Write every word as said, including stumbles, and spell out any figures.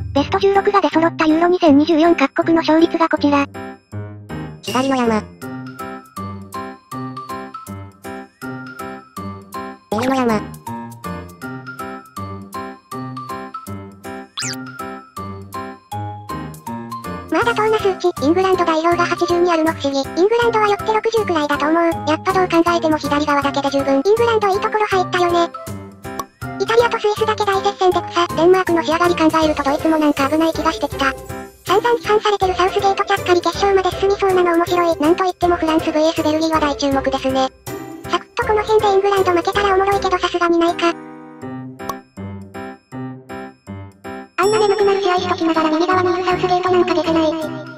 ベストじゅうろくが出揃ったユーロにせんにじゅうよん各国の勝率がこちら。 左の山。右の山。 まあ妥当な数値、イングランド代表がはちじゅうにあるの不思議。イングランドはよってろくじゅうくらいだと思う。やっぱどう考えても左側だけで十分。イングランドいいところ入ったよね。イタリアとスイスだけ大接戦で草。デンマークの仕上がり考えるとドイツもなんか危ない気がしてきた。散々批判されてるサウスゲートちゃっかり決勝まで進みそうなの面白い。なんといってもフランス ブイエス ベルギーは大注目ですね。サクッとこの辺でイングランド負けたらおもろいけどさすがにないか。あんな眠くなる試合しときながら右側にいるサウスゲートなんか消せない。